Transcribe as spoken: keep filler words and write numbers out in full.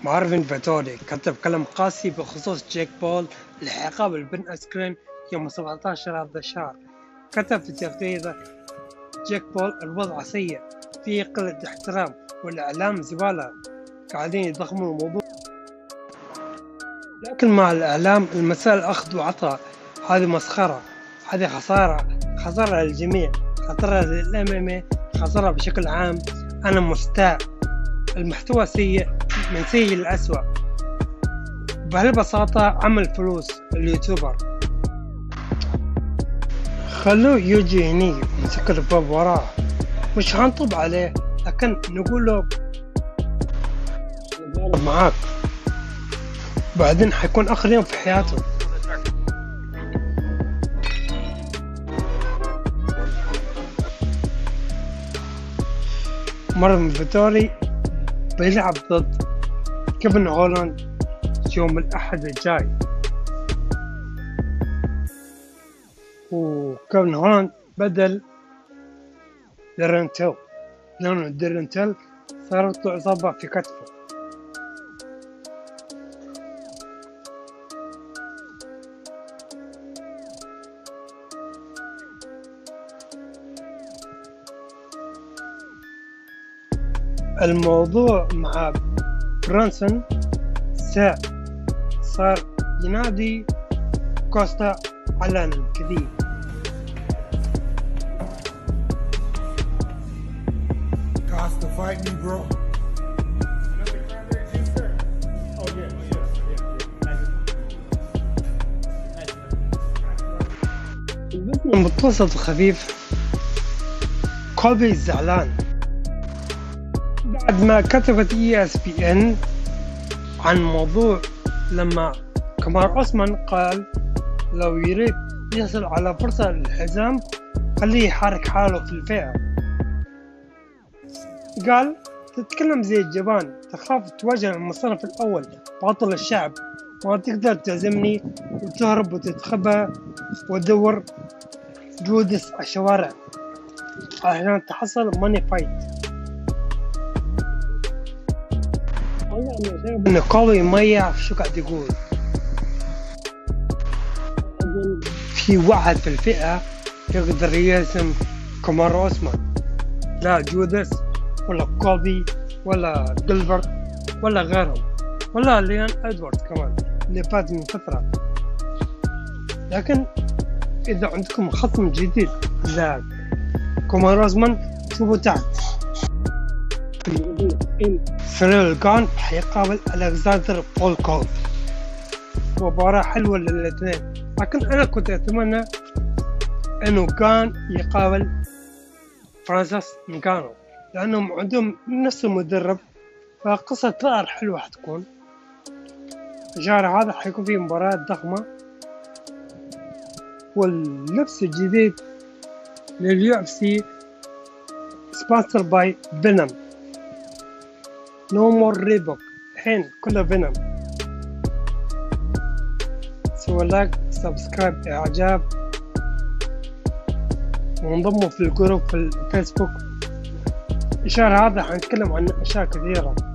مارفن فيتوري كتب كلام قاسي بخصوص جيك بول العقاب البن أسكرين يوم سبعة عشر هذا الشهر. كتب في تغريدة: جيك بول الوضع سيء، فيه قلة احترام والإعلام زبالة، قاعدين يضخموا الموضوع، لكن مع الإعلام المسألة أخذ وعطاء. هذه مسخرة، هذه خسارة، خسارة للجميع، خسارة للإم إم إيه، خسارة بشكل عام. أنا مستاء، المحتوى سيء من سيء للأسوأ. بهالبساطة عمل فلوس اليوتيوبر، خلوه يجي هني ونسكر الباب وراه، مش هنطب عليه، لكن نقول له معاك، بعدين حيكون آخر يوم في حياته. مارفن فيتوري بيلعب ضد كيفن هولاند يوم الأحد الجاي، وكيفن هولاند بدل ديرن تيل، لأنه ديرن تيل صارت له إصابة في كتفه. الموضوع مع برانسون ساء، صار ينادي كوستا على الكذب. Costa, fight me, bro. المتصل خفيف، كولبي زعلان بعد ما كتبت إي إس بي إن عن موضوع لما كمار أوسمان قال لو يريد يحصل على فرصة للحزام خليه يحرك حاله في الفئة. قال: تتكلم زي الجبان، تخاف تواجه المصنف الأول بطل الشعب، ما تقدر تعزمني وتهرب وتتخبى وتدور جودس على الشوارع عشان تحصل ماني فايت. والله أنا شايف إن كولبي ما يعرف شو قاعد يقول. في واحد في الفئة يقدر يهزم كمار أوسمان، لا جودس ولا كولبي ولا جيلبرت ولا غيرهم ولا ليان إدوارد كمان اللي فات من فترة. لكن إذا عندكم خصم جديد لا كمار أوسمان شوفوا تحت. سيريل غان حيقابل ألكساندر فولكوف، مباراة حلوة للاثنين، لكن أنا كنت أتمنى إنه كان يقابل فرانسيس نغانو لأنهم عندهم نفس المدرب، فقصة ثأر حلوة حتكون. الشهر هذا حيكون فيه مباراة ضخمة، واللبس الجديد لليو اف سي سبونسر باي فينوم، نو مور ريبوك، الحين كله فينوم. سووا لايك، سبسكرايب، اعجاب، وانضموا في الجروب في الفيسبوك. الشهر هذا حنتكلم عن اشياء كثيرة.